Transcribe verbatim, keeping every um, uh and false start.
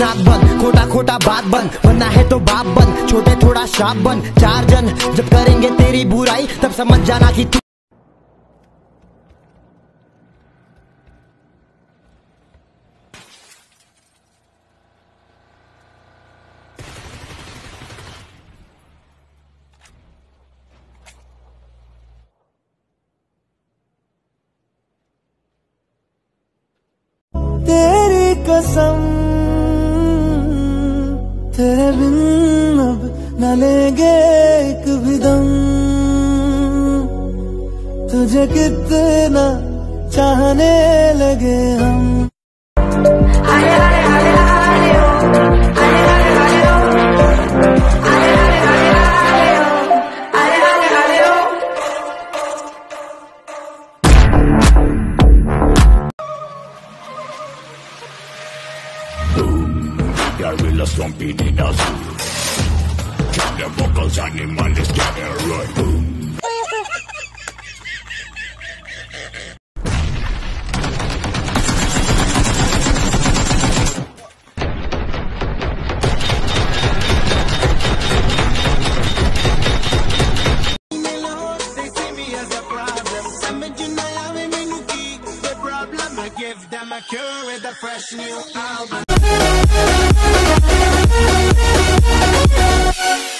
नाक बंद, खोटा खोटा बात बंद, बनना है तो बाप बन, छोटे थोड़ा शाप बन। चार जन जब करेंगे तेरी बुराई तब समझ जाना कि तू तेरी कसम तेरे बिन अब न लेंगे एक भी दम, तुझे कितना चाहने लगे हम। Gorillas stomping in the zoo. Check the vocals, animal is getting right. Boom. They see me as a problem. Imagine I am in the problem. I give them a cure with a fresh new album.